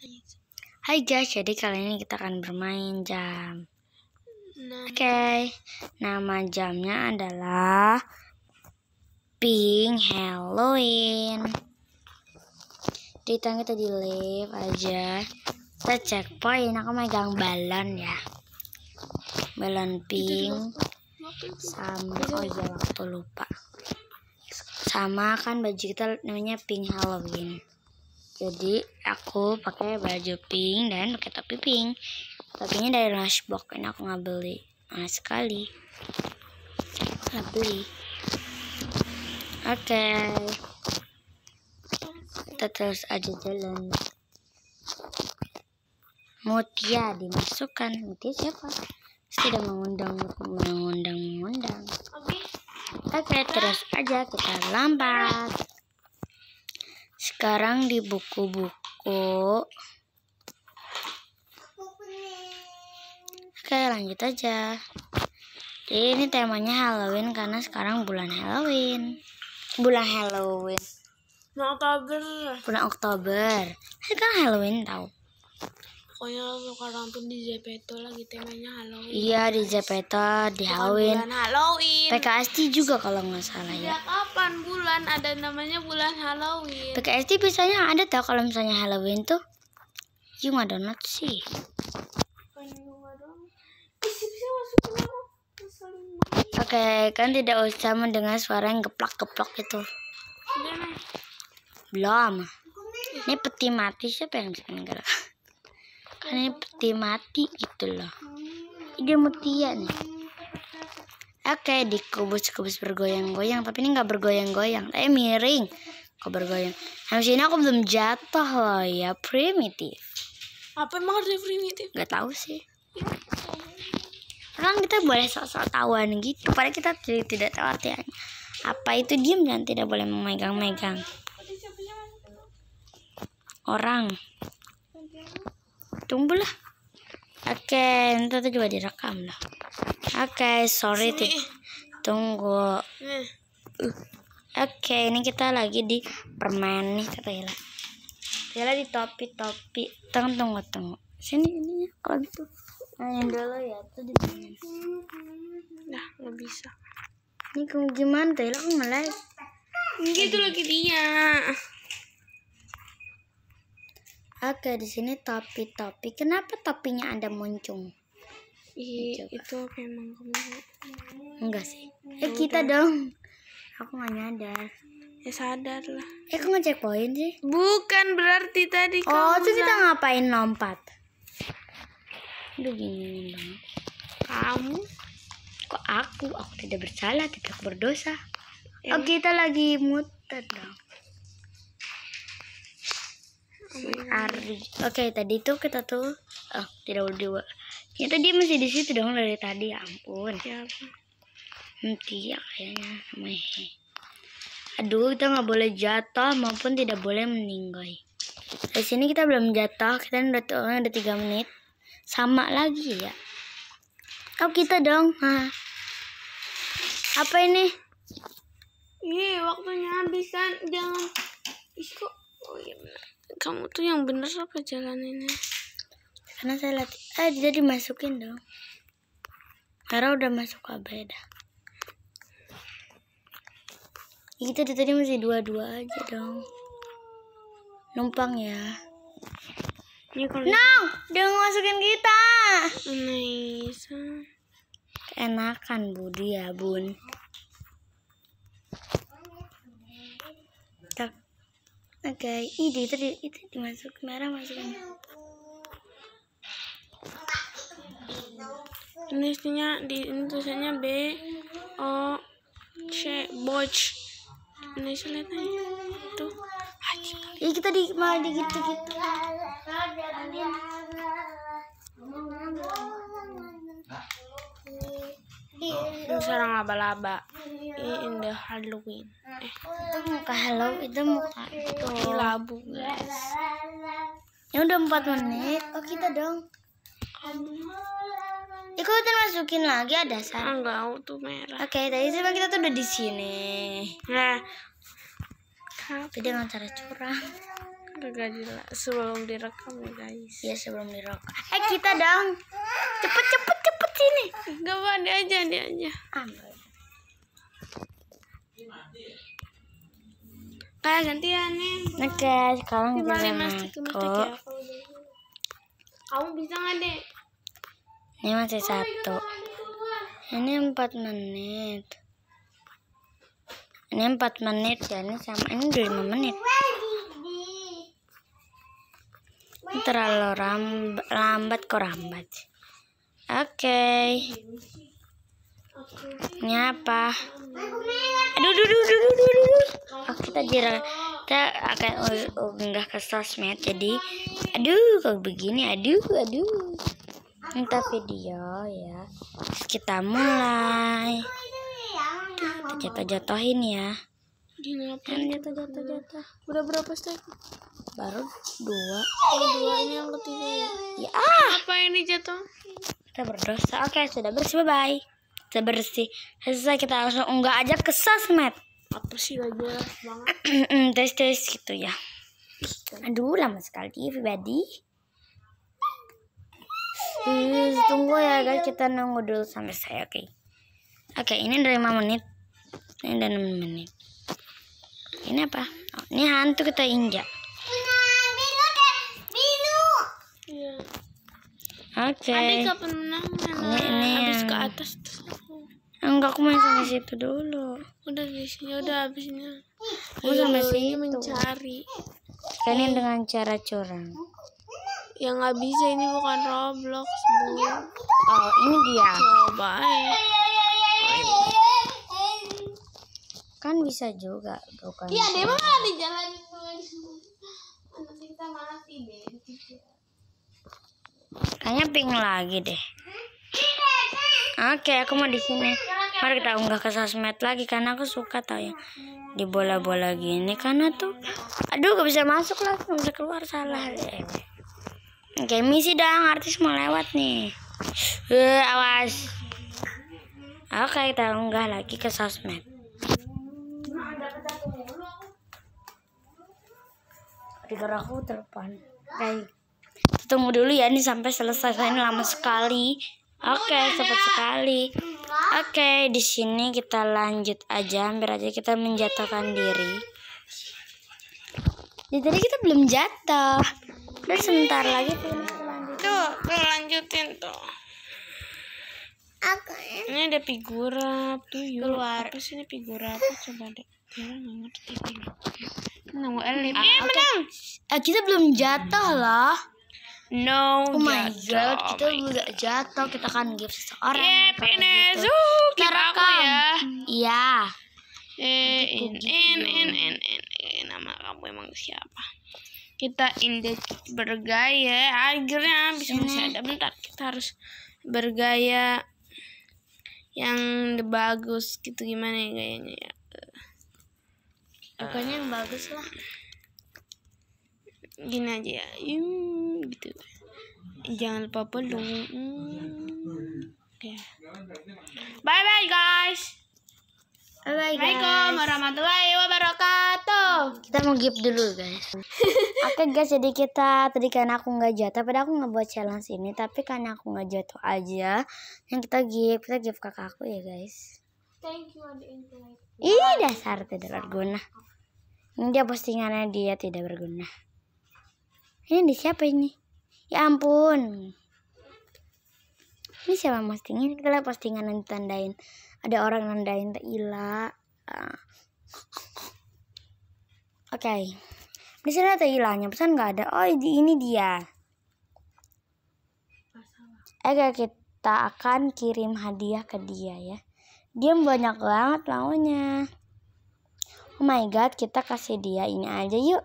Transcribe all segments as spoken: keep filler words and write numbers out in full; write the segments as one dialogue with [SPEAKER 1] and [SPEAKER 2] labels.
[SPEAKER 1] Hai guys, jadi kali ini kita akan bermain jam.
[SPEAKER 2] Nah,
[SPEAKER 1] Oke, okay. Nama jamnya adalah Pink Halloween. Kita kita di live aja. Kita checkpoint. Aku megang balon ya, balon pink. Sama oh iya waktu lupa. Sama kan baju kita namanya Pink Halloween. Jadi aku pakai baju pink dan pakai topi pink. Topinya dari Lunchbox, ini aku nggak beli. Mahal sekali. Nggak beli. Oke. Okay. Kita terus aja jalan. Mutia dimasukkan. Mutia siapa? Sudah mengundang, mengundang, mengundang. Oke, okay, terus aja kita lambat. Sekarang di buku-buku. Oke, lanjut aja. Jadi ini temanya Halloween karena sekarang bulan Halloween. Bulan Halloween.
[SPEAKER 2] Bulan Oktober.
[SPEAKER 1] Bulan Oktober. Ini kan Halloween tahu.
[SPEAKER 2] Pokoknya sekarang tuh di Zepeto lagi temanya Halloween.
[SPEAKER 1] Iya, di Zepeto di Halloween.
[SPEAKER 2] Bulan Halloween.
[SPEAKER 1] P K S D juga kalau nggak salah ya.
[SPEAKER 2] Ya kapan bulan ada namanya bulan Halloween.
[SPEAKER 1] P K S D biasanya ada tau kalau misalnya Halloween tuh. You nggak download sih. Oke, okay, kan tidak usah mendengar suara yang geplak-geplak itu. Belum. Ini peti mati, siapa yang bisa menggerak? Kan ini peti mati gitu loh. Ini Mutia nih. Oke, okay, dikubus-kubus bergoyang-goyang, tapi ini nggak bergoyang-goyang, eh miring. Kok bergoyang? Habis ini aku belum jatuh loh ya, primitif.
[SPEAKER 2] Apa emang harus primitif?
[SPEAKER 1] Gak tahu sih. Orang kita boleh sok-sok tahuan gitu, padahal kita tidak tahu artinya. Apa itu diam dan tidak boleh memegang-megang orang. Tunggulah. Oke, okay, nanti itu juga direkam lah. Oke, okay, sorry tik. Tunggu. Uh. Oke, okay, ini kita lagi di permen nih kata Ella. Ella di topi-topi. Tunggu, tunggu, tunggu. Sini ininya kalau gitu. Main dulu ya, tuh di sini.
[SPEAKER 2] Nah, nggak bisa.
[SPEAKER 1] Ini kamu gimana tuh? Ella aku nge-live.
[SPEAKER 2] Gitu lagi dia.
[SPEAKER 1] Oke, di sini topi-topi. Kenapa topinya ada muncung?
[SPEAKER 2] Ih, itu memang kamu.
[SPEAKER 1] Enggak sih. Eh kita dong. Aku nggak nyadar.
[SPEAKER 2] Ya sadar lah.
[SPEAKER 1] Eh kok ngecek poin sih?
[SPEAKER 2] Bukan berarti tadi
[SPEAKER 1] oh,
[SPEAKER 2] kamu.
[SPEAKER 1] Oh, terus kita ngapain lompat? Aduh gini banget.
[SPEAKER 2] Kamu?
[SPEAKER 1] Kok aku? Aku tidak bersalah, tidak berdosa. Ya. Oh, kita lagi muter dong. Si Ari. Oke, okay, tadi tuh kita tuh oh, tidak berdua. Kita dia masih di situ dong dari tadi, ya ampun.
[SPEAKER 2] Siapa?
[SPEAKER 1] Nanti ya kayaknya namanya. Aduh, kita nggak boleh jatuh maupun tidak boleh meninggal. Di sini kita belum jatuh, kita udah tuh udah tiga menit. Sama lagi ya. Oh, kita dong. Hah. Apa ini?
[SPEAKER 2] Ih, waktunya habis kan. Jangan. Ih, kok. Oh iya benar. Kamu tuh yang bener apa jalaninnya?
[SPEAKER 1] Karena saya latih. Eh, jadi masukin dong. Karena udah masuk ke beda. Kita dari tadi masih dua-dua aja dong. Numpang ya.
[SPEAKER 2] Ini kalau
[SPEAKER 1] no, dia masukin kita.
[SPEAKER 2] Nice.
[SPEAKER 1] Keenakan Budi ya bun. Tak. Oke, okay. Ide itu itu dimasuk merah masukin.
[SPEAKER 2] Ini istinya di ini tulisannya B O C Boch. Ini lihatnya tuh.
[SPEAKER 1] Ih, kita di malah di gitu-gitu.
[SPEAKER 2] Ini sarang laba-laba. In the Halloween. Eh,
[SPEAKER 1] itu muka hello, itu muka itu.
[SPEAKER 2] Ini labu, guys.
[SPEAKER 1] Ini udah empat menit. Oh, kita dong. Ikutin masukin lagi ada sarang.
[SPEAKER 2] Enggak, tuh merah.
[SPEAKER 1] Oke, okay, tadi sebenarnya kita tuh udah di sini.
[SPEAKER 2] Nah,
[SPEAKER 1] tapi dengan cara curang.
[SPEAKER 2] Gak jelas sebelum direkam ya guys.
[SPEAKER 1] Iya sebelum direkam. Eh kita dong. Cepet cepet cepet sini.
[SPEAKER 2] Gak apa dia aja dia aja.
[SPEAKER 1] Ambil.
[SPEAKER 2] Kayak gantian nih.
[SPEAKER 1] Oke sekarang
[SPEAKER 2] Lima
[SPEAKER 1] kita
[SPEAKER 2] lima stick lima stick ya. Kamu bisa nggak deh?
[SPEAKER 1] Ini masih satu. Ini empat menit. Ini empat menit ya. Ini sama ini udah lima menit. Ini terlalu ram- lambat kok lambat. Oke. Ini apa? Aduh, aduh, aduh, aduh, aduh, aduh. Oh, kita jira, kita akan unggah ke sosmed. Jadi, aduh, kok begini? Aduh, aduh. Minta video ya. Terus kita mulai. Kita jatuhin ya.
[SPEAKER 2] Gini apa?
[SPEAKER 1] Kan jatuh, jatuh, jatuh.
[SPEAKER 2] Udah berapa stack?
[SPEAKER 1] Baru dua.
[SPEAKER 2] Dua ini yang ketiga ya.
[SPEAKER 1] Ya, ah.
[SPEAKER 2] Apa ini jatuh?
[SPEAKER 1] Kita berdosa. Oke, sudah bersih. Bye-bye. Sudah bersih. Selesai kita langsung unggah aja ke sosmed.
[SPEAKER 2] Apa sih gak jelas banget?
[SPEAKER 1] tes tes gitu ya. Aduh lama sekali everybody. Uh, tunggu ya guys, kita nunggu dulu sampai saya. Oke okay. Oke okay, ini udah lima menit. Ini udah enam menit. Ini apa? Oh, ini hantu kita injak.
[SPEAKER 2] Iya.
[SPEAKER 1] Oke okay.
[SPEAKER 2] Adik kapan menang?
[SPEAKER 1] Ini, ini
[SPEAKER 2] habis
[SPEAKER 1] yang...
[SPEAKER 2] ke atas terus aku.
[SPEAKER 1] Enggak, aku main sampai situ dulu.
[SPEAKER 2] Udah di sini udah habisnya.
[SPEAKER 1] Aku sampai situ.
[SPEAKER 2] Mencari.
[SPEAKER 1] Ini dengan cara curang.
[SPEAKER 2] Ya nggak bisa, ini bukan Roblox bu.
[SPEAKER 1] Oh ini dia.
[SPEAKER 2] Coba ya.
[SPEAKER 1] Kan bisa juga bukan.
[SPEAKER 2] Iya dia malah di jalan. Anak kita malah tidur.
[SPEAKER 1] Kayaknya ping lagi deh. Oke, aku mau di sini. Mari kita unggah ke sosmed lagi karena aku suka tau ya di bola-bola gini karena tuh aduh gak bisa masuk lah, gak bisa keluar, salah deh. Oke, misi dong, artis mau lewat nih. Eh, awas. Oke, kita unggah lagi ke sosmed. Tiga aku telepon. Oke, tunggu dulu ya, ini sampai selesai. Ini lama sekali. Oke, cepat sekali. Oke, di sini kita lanjut aja, hampir aja kita menjatuhkan diri. Jadi tadi kita belum jatuh. Udah sebentar lagi tuh.
[SPEAKER 2] Tuh, tuh lanjutin tuh.
[SPEAKER 1] Oke.
[SPEAKER 2] Ini ada figura tuh yuk. Keluar. Apa sih ini figura apa? Coba deh. Dia nggak ngerti ini. Nunggu Elif.
[SPEAKER 1] Ah,
[SPEAKER 2] eh,
[SPEAKER 1] okay.
[SPEAKER 2] menang.
[SPEAKER 1] Eh, kita belum jatuh loh.
[SPEAKER 2] No.
[SPEAKER 1] Oh my
[SPEAKER 2] jatuh.
[SPEAKER 1] god, kita
[SPEAKER 2] oh
[SPEAKER 1] udah jatuh. Kita kan gift seseorang.
[SPEAKER 2] Yep, ini
[SPEAKER 1] gitu.
[SPEAKER 2] Zuh,
[SPEAKER 1] Kita
[SPEAKER 2] kita aku
[SPEAKER 1] rekam.
[SPEAKER 2] ya.
[SPEAKER 1] Iya.
[SPEAKER 2] Eh, in, in, in, in, in, in, nama kamu emang siapa? Kita indeks bergaya. Akhirnya bisa masih ada. Bentar, kita harus bergaya yang bagus gitu. Gimana ya gayanya ya?
[SPEAKER 1] Pokoknya yang bagus lah.
[SPEAKER 2] Gini aja ya, hmm, gitu. Jangan lupa peluk. Hmm. Oke. Okay. Bye bye guys.
[SPEAKER 1] Bye bye guys.
[SPEAKER 2] Assalamualaikum warahmatullahi wabarakatuh.
[SPEAKER 1] Kita mau gift dulu guys. Oke okay, guys, jadi kita tadi karena aku nggak jatuh, padahal aku nggak buat challenge ini, tapi karena aku nggak jatuh aja, yang kita gift, kita gift kakakku ya guys.
[SPEAKER 2] Thank you ada internet.
[SPEAKER 1] Ih, dasar tidak berguna. Ini dia postingannya, dia tidak berguna. Ini di siapa ini? Ya ampun. Ini siapa postingin? Kita lihat postingan yang ditandain. Ada orang nandain tak Ila. Uh. Oke. Okay. Di sini ada Ilanya, pesan nggak ada. Oh, di ini dia. Oke, kita akan kirim hadiah ke dia ya. Dia banyak banget maunya. Oh my god, kita kasih dia ini aja yuk.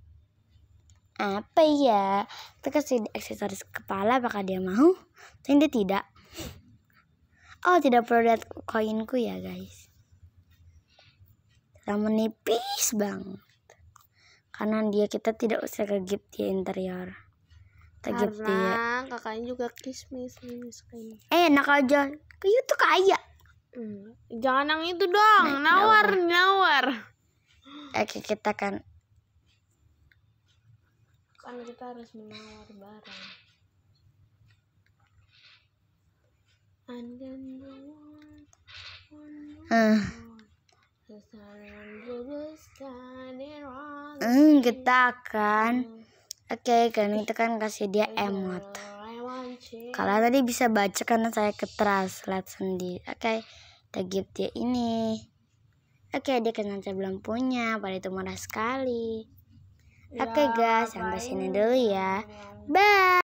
[SPEAKER 1] Apa ya? Kita kasih aksesoris kepala, apakah dia mau? Tapi dia tidak. Oh, tidak perlu lihat koinku ya guys. Terlalu menipis banget. Karena dia kita tidak usah ke gift di interior. Kita gift dia.
[SPEAKER 2] Karena kakaknya juga kismis ini sekali.
[SPEAKER 1] Eh, enak aja. Kayu tuh kaya.
[SPEAKER 2] Hmm. Jangan yang itu dong, nah, nawar, nawar.
[SPEAKER 1] Oke, kita kan
[SPEAKER 2] kan kita harus menawar barang. And then the one,
[SPEAKER 1] Hmm. Hmm, kita akan Oke, kan itu kan kasih dia emot. Kalian tadi bisa baca karena saya keteras, lihat sendiri. Oke, kita give dia ini. Oke, dia kan saya belum punya, pada itu murah sekali. Oke guys, sampai sini dulu ya. Bye.